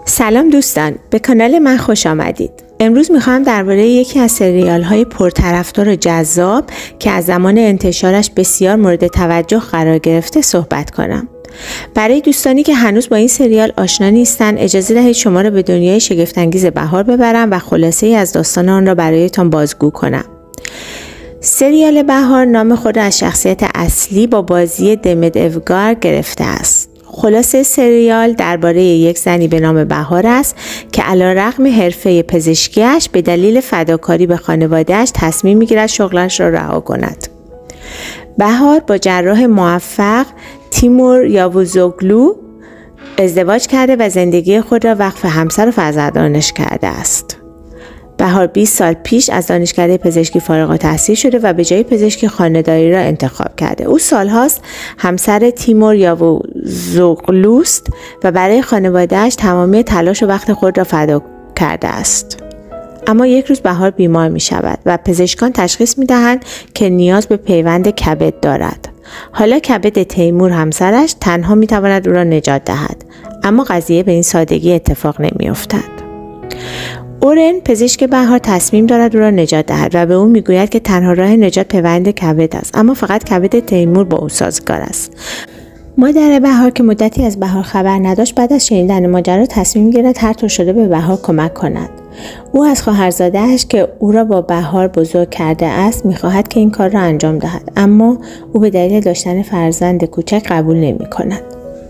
سلام دوستان، به کانال من خوش آمدید. امروز میخوام درباره یکی از سریال های پرطرفدار و جذاب که از زمان انتشارش بسیار مورد توجه قرار گرفته صحبت کنم. برای دوستانی که هنوز با این سریال آشنا نیستن، اجازه دهید شما را به دنیای شگفت‌انگیز بهار ببرم و خلاصه ای از داستان آن را برایتان بازگو کنم. سریال بهار نام خود را از شخصیت اصلی با بازی دمت اوگار گرفته است. خلاصه سریال درباره یک زنی به نام بهار است که علیرغم حرفه پزشکیش به دلیل فداکاری به خانواده‌اش تصمیم می‌گیرد شغلش را رها کند. بهار با جراح موفق تیمور یاووزوگلو ازدواج کرده و زندگی خود را وقف همسر و فرزندانش کرده است. بهار 20 سال پیش از دانشکده پزشکی فارغ التحصیل شده و به جای پزشکی خانه‌داری را انتخاب کرده. او سالهاست همسر تیمور یاووزوگلوست و برای خانواده‌اش تمامی تلاش و وقت خود را فدا کرده است. اما یک روز بهار بیمار می شود و پزشکان تشخیص می دهند که نیاز به پیوند کبد دارد. حالا کبد تیمور همسرش تنها می تواند او را نجات دهد، اما قضیه به این سادگی اتفاق نمی افتد. اورن پزشک بهار تصمیم دارد او را نجات دهد و به او میگوید که تنها راه نجات پیوند کبد است، اما فقط کبد تیمور با او سازگار است. مادر بهار که مدتی از بهار خبر نداشت، بعد از شنیدن ماجرا تصمیم می‌گیرد هر طور شده به بهار کمک کند. او از خواهرزاده‌اش که او را با بهار بزرگ کرده است می‌خواهد که این کار را انجام دهد، اما او به دلیل داشتن فرزند کوچک قبول نمی‌کند.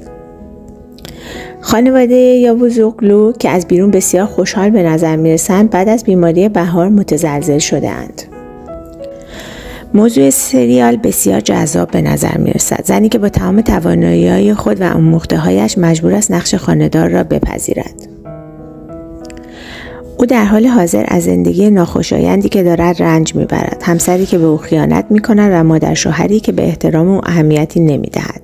خانواده یاووزوگلو که از بیرون بسیار خوشحال به نظر می‌رسند، بعد از بیماری بهار متزلزل شده‌اند. موضوع سریال بسیار جذاب به نظر می‌رسد. زنی که با تمام توانایی‌های خود و آموخته‌هایش مجبور است نقش خانه‌دار را بپذیرد. او در حال حاضر از زندگی ناخوشایندی که دارد رنج می‌برد. همسری که به او خیانت می‌کند و مادر شوهری که به احترام او اهمیتی نمی‌دهد.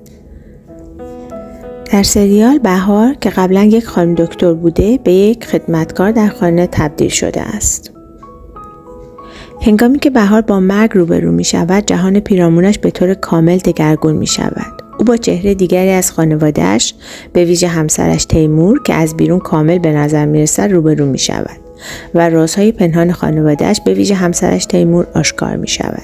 در سریال بهار که قبلا یک خانم دکتر بوده، به یک خدمتکار در خانه تبدیل شده است. هنگامی که بهار با مرگ روبرو می شود، جهان پیرامونش به طور کامل دگرگون می شود. او با چهره دیگری از خانواده‌اش، به ویژه همسرش تیمور که از بیرون کامل به نظر می رسد، روبرو می شود و رازهای پنهان خانواده‌اش، به ویژه همسرش تیمور، آشکار می شود.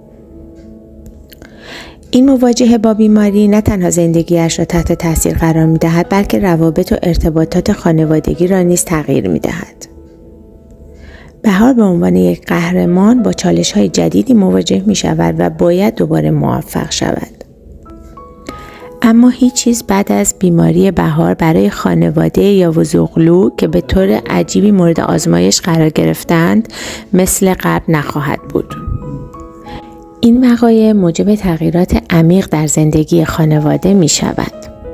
این مواجهه با بیماری نه تنها زندگیش را تحت تاثیر قرار می دهد، بلکه روابط و ارتباطات خانوادگی را نیز تغییر می دهد. بهار به عنوان یک قهرمان با چالش‌های جدیدی مواجه می شود و باید دوباره موفق شود. اما هیچ چیز بعد از بیماری بهار برای خانواده یاووزوگلو که به طور عجیبی مورد آزمایش قرار گرفتند مثل قبل نخواهد بود. این وقایع موجب تغییرات عمیق در زندگی خانواده می شود.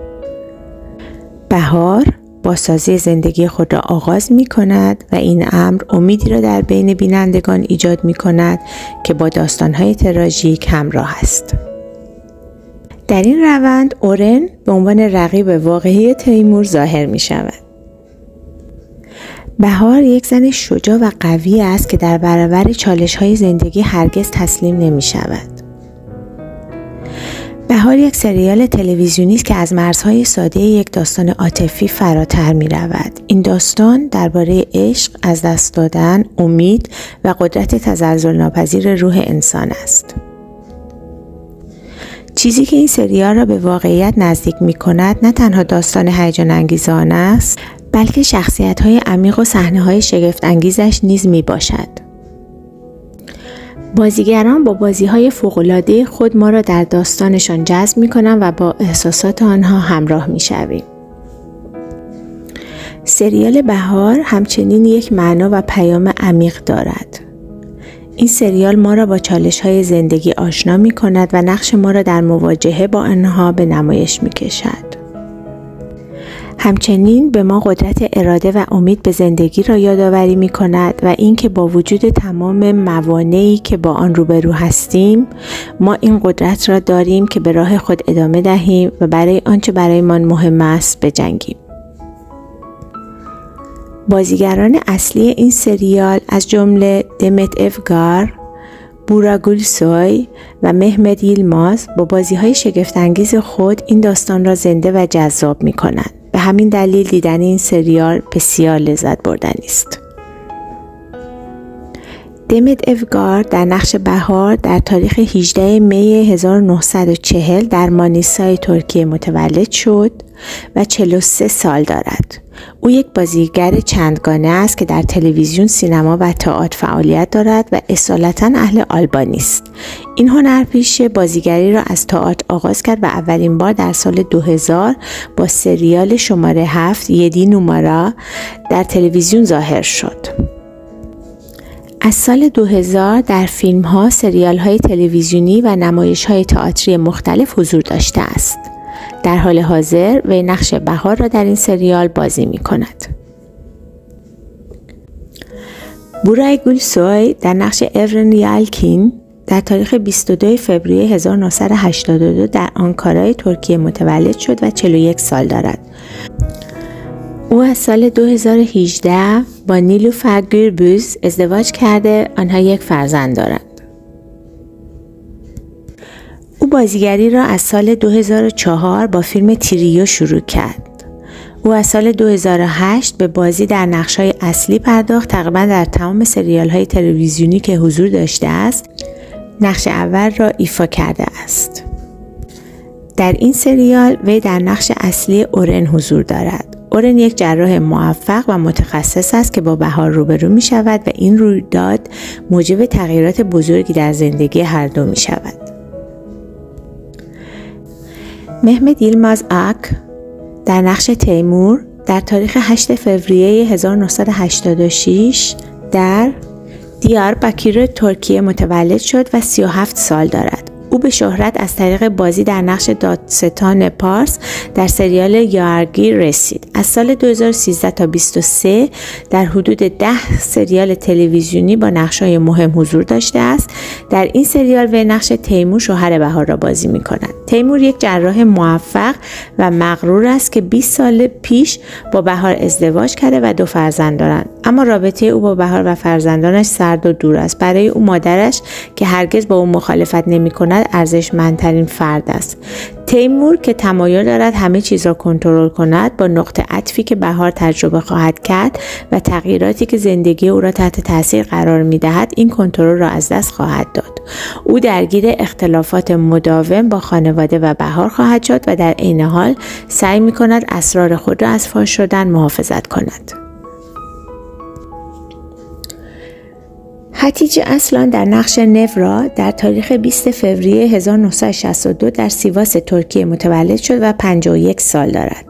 بهار بازسازی زندگی خود را آغاز می کند و این امر امیدی را در بین بینندگان ایجاد می کند که با داستان‌های تراژیک همراه است. در این روند اورن به عنوان رقیب واقعی تیمور ظاهر می شود. بهار یک زن شجاع و قوی است که در برابر چالش‌های زندگی هرگز تسلیم نمی شود. بهار یک سریال تلویزیونی است که از مرزهای ساده یک داستان عاطفی فراتر می رود. این داستان درباره عشق، از دست دادن، امید و قدرت تزلزل ناپذیر روح انسان است. چیزی که این سریال را به واقعیت نزدیک می کند نه تنها داستان هیجان انگیز آن است، بلکه شخصیت‌های عمیق و صحنه‌های شگفت‌انگیزش نیز می باشد. بازیگران با بازی‌های فوق‌العاده خود ما را در داستانشان جذب می‌کنند و با احساسات آنها همراه می‌شویم. سریال بهار همچنین یک معنا و پیام عمیق دارد. این سریال ما را با چالش‌های زندگی آشنا می‌کند و نقش ما را در مواجهه با آنها به نمایش می‌کشد. همچنین به ما قدرت اراده و امید به زندگی را یادآوری می کند و اینکه با وجود تمام موانعی که با آن روبرو هستیم، ما این قدرت را داریم که به راه خود ادامه دهیم و برای آنچه برایمان مهم است بجنگیم. بازیگران اصلی این سریال از جمله دمت اوگار، بورا گولسوی و مهمت ییلماز با بازی‌های شگفت‌انگیز خود این داستان را زنده و جذاب می‌کنند. به همین دلیل دیدن این سریال بسیار لذت بردنی است. دمت افگار در نقش بهار در تاریخ 18 می 1940 در مانیسای ترکیه متولد شد و 43 سال دارد. او یک بازیگر چندگانه است که در تلویزیون، سینما و تئاتر فعالیت دارد و اصالتاً اهل آلبانی است. این هنرپیشه بازیگری را از تئاتر آغاز کرد و اولین بار در سال 2000 با سریال شماره 7 یدی نومارا در تلویزیون ظاهر شد. از سال 2000 در فیلم‌ها، سریال‌های تلویزیونی و نمایش‌های تئاتری مختلف حضور داشته است. در حال حاضر وی نقش بهار را در این سریال بازی می‌کند. بورای گولسوی در نقش اورن یالکین در تاریخ 22 فوریه 1982 در آنکارای ترکیه متولد شد و 41 سال دارد. او از سال 2018 با نیلوفر گوربوز ازدواج کرده، آنها یک فرزند دارند. او بازیگری را از سال 2004 با فیلم تریو شروع کرد. او از سال 2008 به بازی در نقش‌های اصلی پرداخت. تقریباً در تمام سریال‌های تلویزیونی که حضور داشته است، نقش اول را ایفا کرده است. در این سریال وی در نقش اصلی اورن حضور دارد. اورن یک جراح موفق و متخصص است که با بهار روبرو می شود و این رویداد موجب تغییرات بزرگی در زندگی هر دو می شود. مهمت یلماز آک در نقش تیمور در تاریخ 8 فوریه 1986 در دیارباکیر ترکیه متولد شد و 37 سال دارد. او به شهرت از طریق بازی در نقش دادستان پارس در سریال یارگی رسید. از سال 2013 تا 2023 در حدود 10 سریال تلویزیونی با نقش‌های مهم حضور داشته است. در این سریال وی نقش تیمور شوهر بهار را بازی می‌کند. تیمور یک جراح موفق و مغرور است که 20 سال پیش با بهار ازدواج کرده و 2 فرزند دارند. اما رابطه او با بهار و فرزندانش سرد و دور است. برای او مادرش که هرگز با او مخالفت نمی‌کند ارزشمندترین فرد است. تیمور که تمایل دارد همه چیز را کنترل کند، با نقطه عطفی که بهار تجربه خواهد کرد و تغییراتی که زندگی او را تحت تاثیر قرار می‌دهد، این کنترل را از دست خواهد داد. او درگیر اختلافات مداوم با خانواده و بهار خواهد شد و در عین حال سعی می‌کند اسرار خود را از فاش شدن محافظت کند. هتیجه اصلان در نقش نورا در تاریخ 20 فوریه 1962 در سیواس ترکیه متولد شد و 51 سال دارد.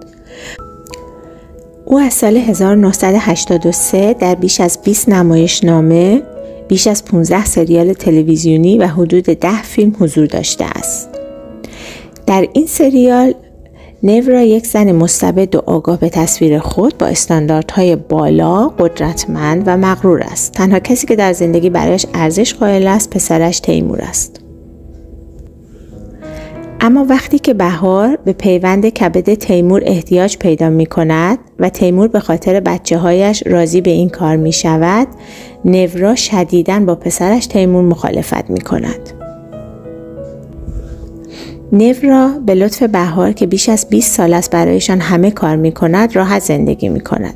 او از سال 1983 در بیش از 20 نمایشنامه، بیش از 15 سریال تلویزیونی و حدود 10 فیلم حضور داشته است. در این سریال نورا یک زن مستبد و آگاه به تصویر خود با استانداردهای بالا، قدرتمند و مغرور است. تنها کسی که در زندگی برایش ارزش قائل است پسرش تیمور است. اما وقتی که بهار به پیوند کبد تیمور احتیاج پیدا می کند و تیمور به خاطر بچه هایش راضی به این کار می شود، نورا شدیداً با پسرش تیمور مخالفت می کند. نورا به لطف بهار که بیش از 20 سال است برایشان همه کار می کند راحت زندگی می کند.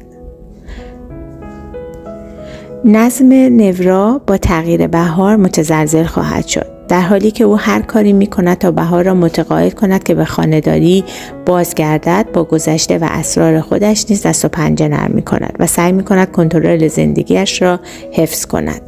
نظم نورا با تغییر بهار متزلزل خواهد شد، در حالی که او هر کاری می کند تا بهار را متقاعد کند که به خانه‌داری بازگردد. با گذشته و اسرار خودش نیز دست و پنجه نرم می کند و سعی می کند کنترل زندگیش را حفظ کند.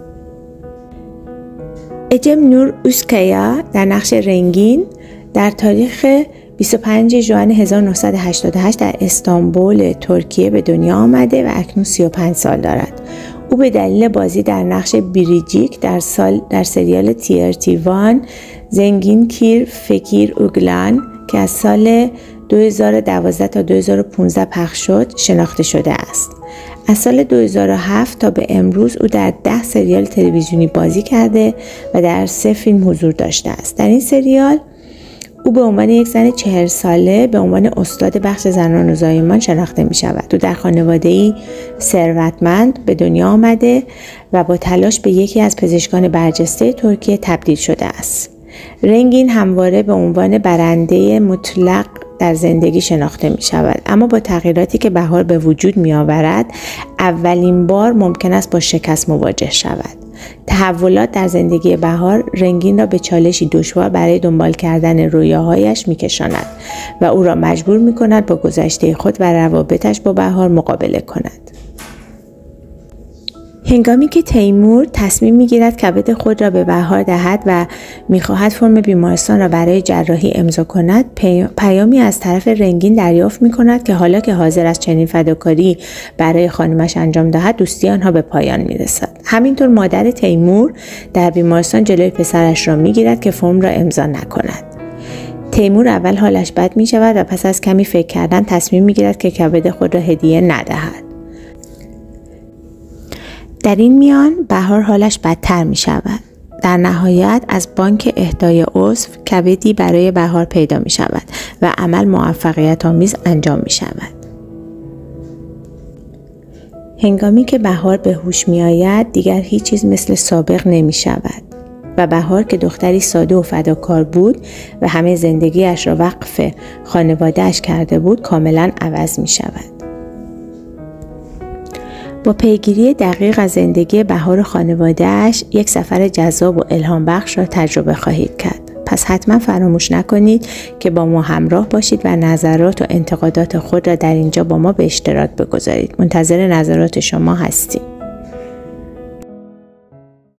اجم نور اوسکایا در نقش رنگین در تاریخ 25 ژوئن 1988 در استانبول ترکیه به دنیا آمده و اکنون 35 سال دارد. او به دلیل بازی در نقش بیریجیک در سریال تیرتیوان زنگین کیر فکیر اوگلان که از سال 2012 تا 2015 پخش شد شناخته شده است. از سال 2007 تا به امروز او در 10 سریال تلویزیونی بازی کرده و در 3 فیلم حضور داشته است. در این سریال او به عنوان یک زن 40 ساله به عنوان استاد بخش زنان و زایمان شناخته می شود. او در خانواده‌ای ثروتمند به دنیا آمده و با تلاش به یکی از پزشکان برجسته ترکیه تبدیل شده است. رنگین همواره به عنوان برنده مطلق در زندگی شناخته می شود، اما با تغییراتی که بهار به وجود می آورد اولین بار ممکن است با شکست مواجه شود. تحولات در زندگی بهار رنگین را به چالشی دشوار برای دنبال کردن رویاهایش می کشاند و او را مجبور می کند با گذشته خود و روابطش با بهار مقابله کند. هنگامی که تیمور تصمیم می‌گیرد کبد خود را به بهار دهد و می‌خواهد فرم بیمارستان را برای جراحی امضا کند، پیامی از طرف رنگین دریافت می‌کند که حالا که حاضر است چنین فداکاری برای خانمش انجام دهد، دوستی آنها به پایان می‌رسد. همینطور مادر تیمور در بیمارستان جلوی پسرش را می‌گیرد که فرم را امضا نکند. تیمور اول حالش بد می‌شود و پس از کمی فکر کردن تصمیم می‌گیرد که کبد خود را هدیه ندهد. در این میان بهار حالش بدتر می شود. در نهایت از بانک اهدای عضو کبدی برای بهار پیدا می شود و عمل موفقیت آمیز انجام می شود. هنگامی که بهار به هوش می آید دیگر هیچ چیز مثل سابق نمی شود و بهار که دختری ساده و فداکار بود و همه زندگیش را وقف خانواده‌اش کرده بود کاملا عوض می شود. با پیگیری دقیق از زندگی بهار و خانواده‌اش یک سفر جذاب و الهام بخش را تجربه خواهید کرد. پس حتما فراموش نکنید که با ما همراه باشید و نظرات و انتقادات خود را در اینجا با ما به اشتراک بگذارید. منتظر نظرات شما هستیم.